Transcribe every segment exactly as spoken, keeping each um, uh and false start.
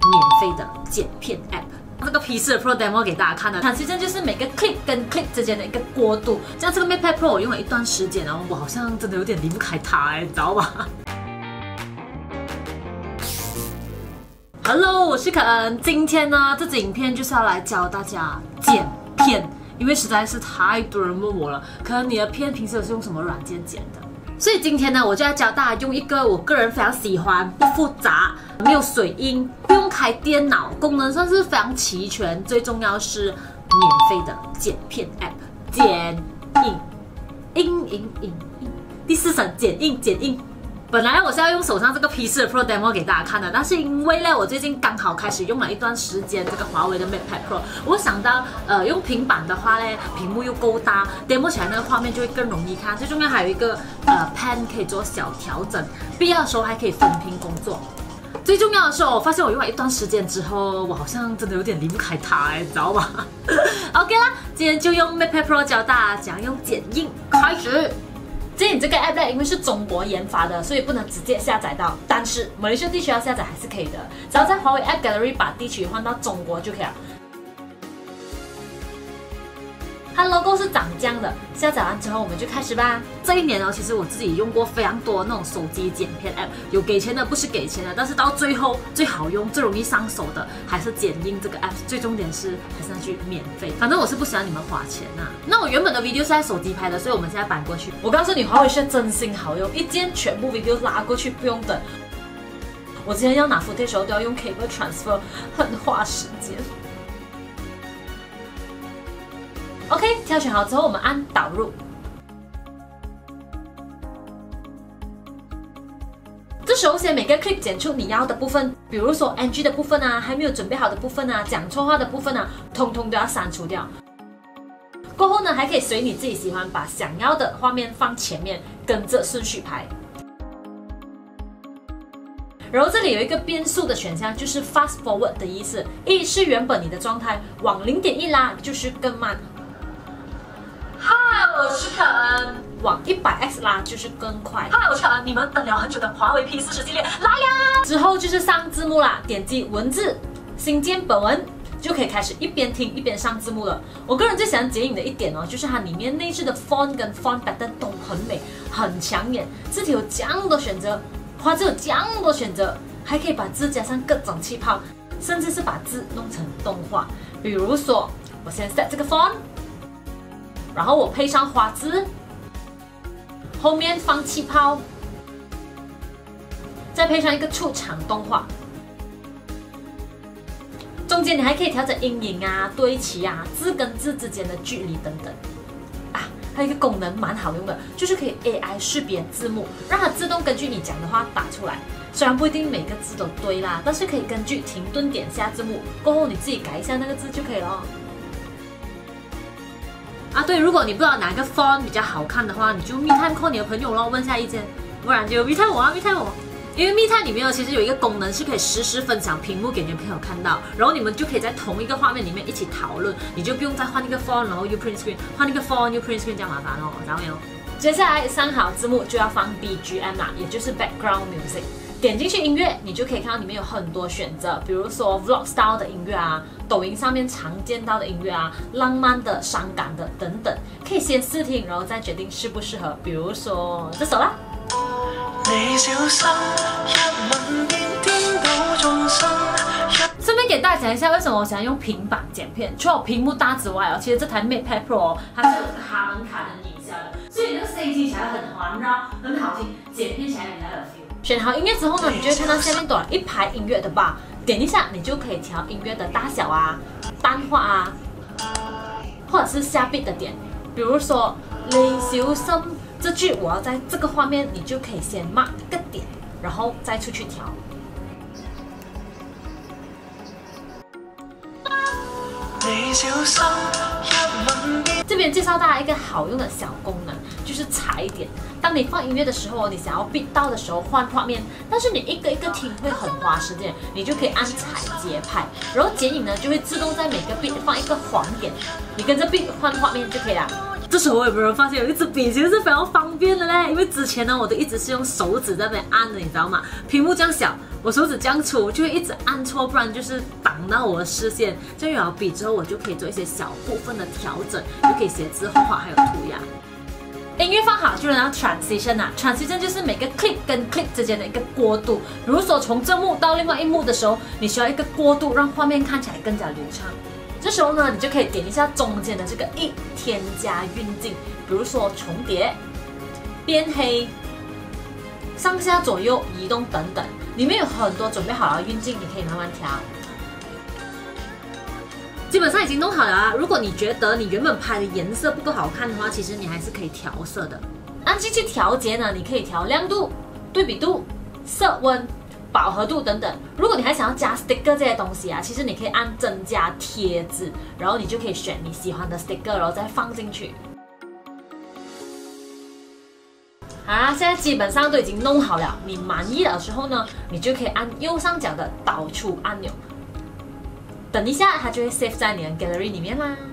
免费的剪片 App。这个 P 四的 Pro demo 给大家看的，它其实就是每个 clip 跟 clip 之间的一个过渡。像这个 MatePad Pro 我用了一段时间，然后我好像真的有点离不开它，哎，你知道吧？Hello， 我是可恩。今天呢，这支影片就是要来教大家剪片，因为实在是太多人问我了，可能你的片平时有是用什么软件剪的？所以今天呢，我就要教大家用一个我个人非常喜欢、不复杂、没有水印、不用开电脑、功能算是非常齐全，最重要是免费的剪片 App， 剪映，映映映映，第四声剪映剪映。本来我是要用手上这个 P 四的 Pro demo 给大家看的，但是因为呢，我最近刚好开始用了一段时间这个华为的 MatePad Pro， 我想到呃用平板的话呢，屏幕又够大 ，demo 起来那个画面就会更容易看。最重要还有一个呃 pen 可以做小调整，必要的时候还可以分屏工作。最重要的是，我发现我用了一段时间之后，我好像真的有点离不开它，哎，你知道吧？OK 啦，今天就用 MatePad Pro 教大家怎样用剪映开始。这里这个 app 呢，因为是中国研发的，所以不能直接下载到。但是马来西亚地区要下载还是可以的，只要在华为 App Gallery 把地区换到中国就可以了。它 logo 是长这样的，下载完之后我们就开始吧。这一年呢，其实我自己用过非常多那种手机剪片 app， 有给钱的，不是给钱的，但是到最后最好用、最容易上手的还是剪映这个 app。最重点是还是那句免费，反正我是不喜欢你们花钱呐、啊。那我原本的 video 是在手机拍的，所以我们现在搬过去。我告诉你，华为是真心好用，一键全部 video 拉过去，不用等。我之前要拿 footage 的时候都要用 cable transfer， 很花时间。OK， 挑选好之后，我们按导入。这时候先每个 clip 剪出你要的部分，比如说 N G 的部分啊，还没有准备好的部分啊，讲错话的部分啊，通通都要删除掉。过后呢，还可以随你自己喜欢，把想要的画面放前面，跟着顺序拍。然后这里有一个变速的选项，就是 fast forward 的意思，一是原本你的状态，往零点一拉就是更慢。嗨，我是可恩。往一百 X 拉就是更快。嗨，我是可恩。你们等了很久的华为 P 四十系列来呀！之后就是上字幕啦，点击文字，新建本文，就可以开始一边听一边上字幕了。我个人最喜欢剪映的一点哦，就是它里面内置的 font 跟 font pattern 都很美，很抢眼。字体有这样多选择，花字有这样多选择，还可以把字加上各种气泡，甚至是把字弄成动画。比如说，我先 set 这个 font。然后我配上花字，后面放气泡，再配上一个出场动画，中间你还可以调整阴影啊、对齐啊、字跟字之间的距离等等。啊，还有一个功能蛮好用的，就是可以 A I 识别字幕，让它自动根据你讲的话打出来。虽然不一定每个字都对啦，但是可以根据停顿点下字幕，过后你自己改一下那个字就可以了。啊，对，如果你不知道哪个 font 比较好看的话，你就 MeTime call 你的朋友咯，问下意见，不然就 MeTime 我啊 ，MeTime 我。因为 MeTime 里面呢，其实有一个功能是可以实时分享屏幕给你的朋友看到，然后你们就可以在同一个画面里面一起讨论，你就不用再换一个 font， 然后又 print screen， 换一个 font 又 print screen， 这样麻烦哦，然后没有。接下来上好字幕就要放 B G M 啦，也就是 background music。点进去音乐，你就可以看到里面有很多选择，比如说 vlog style 的音乐啊，抖音上面常见到的音乐啊，浪漫的、伤感的等等，可以先试听，然后再决定适不适合。比如说这首啦。顺便给大家讲一下，为什么我喜欢用平板剪片。除了屏幕大之外哦，其实这台 MatePad Pro 它是有这个哈曼卡的音效的，所以那个声音听起来很环绕，很好听，剪片起来比较有 feel。选好音乐之后呢，你就会看到下面多了一排音乐的吧，点一下你就可以调音乐的大小啊、淡化啊，或者是下 beat 的点。比如说你小心这句，我要在这个画面，你就可以先 mark 个点，然后再出去调。你小心这边介绍大家一个好用的小功能，就是踩点。当你放音乐的时候，你想要 beat 到的时候换画面，但是你一个一个听会很花时间，你就可以按踩节拍，然后剪影呢就会自动在每个 beat 放一个黄点，你跟着 beat 换画面就可以了。 这时候我有没有人发现有一支笔其实是非常方便的嘞？因为之前呢，我都一直是用手指在那边按的，你知道吗？屏幕这样小，我手指这样粗，就会一直按错，不然就是挡到我的视线。这样有了笔之后，我就可以做一些小部分的调整，就可以写字、画画还有涂鸦。音乐放好就能到 transition 啊 ，transition 就是每个 clip 跟 clip 之间的一个过渡。比如说从这幕到另外一幕的时候，你需要一个过渡，让画面看起来更加流畅。这时候呢，你就可以点一下中间的这个一添加运镜，比如说重叠、变黑、上下左右移动等等，里面有很多准备好了运镜，你可以慢慢调。基本上已经弄好了啊！如果你觉得你原本拍的颜色不够好看的话，其实你还是可以调色的。按进去调节呢，你可以调亮度、对比度、色温、饱和度等等。如果你还想要加 sticker 这些东西啊，其实你可以按增加贴纸，然后你就可以选你喜欢的 sticker， 然后再放进去。好啦，现在基本上都已经弄好了。你满意的时候呢，你就可以按右上角的导出按钮。等一下，它就会 save 在你的 gallery 里面啦。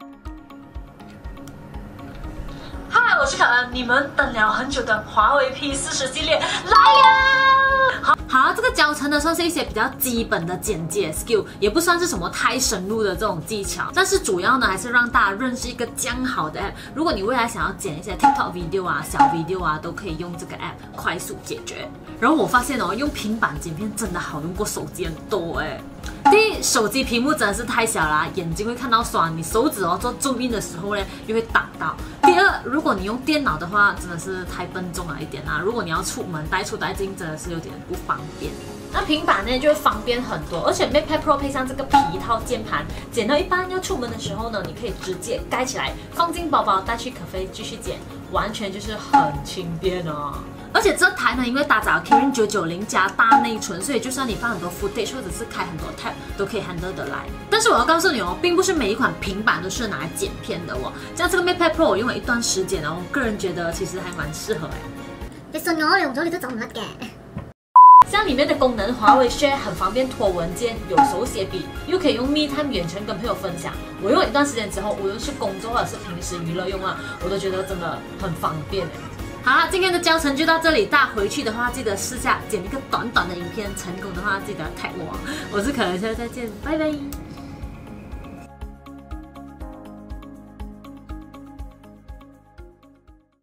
嗨，我是可恩，你们等了很久的华为 P 四十系列来了。好，好，这个教程呢算是一些比较基本的剪接 skill， 也不算是什么太深入的这种技巧，但是主要呢还是让大家认识一个这样好的 app。如果你未来想要剪一些 TikTok video 啊、小 video 啊，都可以用这个 app 快速解决。然后我发现哦，用平板剪片真的好用过手机很多哎。第一，手机屏幕真的是太小啦，眼睛会看到酸。你手指哦做 zoom in 的时候呢，又会挡到。第二，如果你用电脑的话，真的是太笨重了一点啦。如果你要出门带出带进，真的是有点不方便。那平板呢就会方便很多，而且 MacPad Pro 配上这个皮套键盘，剪到一半要出门的时候呢，你可以直接盖起来，放进包包带去咖啡继续剪，完全就是很轻便哦。而且这台呢，因为搭载 Kirin 九九零加大内存，所以就算你放很多 footage 或者是开很多 tab， 都可以 handle 得来。但是我要告诉你哦，并不是每一款平板都是拿来剪片的哦。像这个 MacPad Pro 我用了一段时间，然后我个人觉得其实还蛮适合哎。 你信我，用咗你都走唔甩嘅。 像里面的功能，华为 Share 很方便拖文件，有手写笔，又可以用 MeTime 远程跟朋友分享。我用了一段时间之后，无论是工作或者是平时娱乐用啊，我都觉得真的很方便哎。好了，今天的教程就到这里。大家回去的话，记得试下剪一个短短的影片，成功的话记得 tag 我。我是可能，下次再见，拜拜。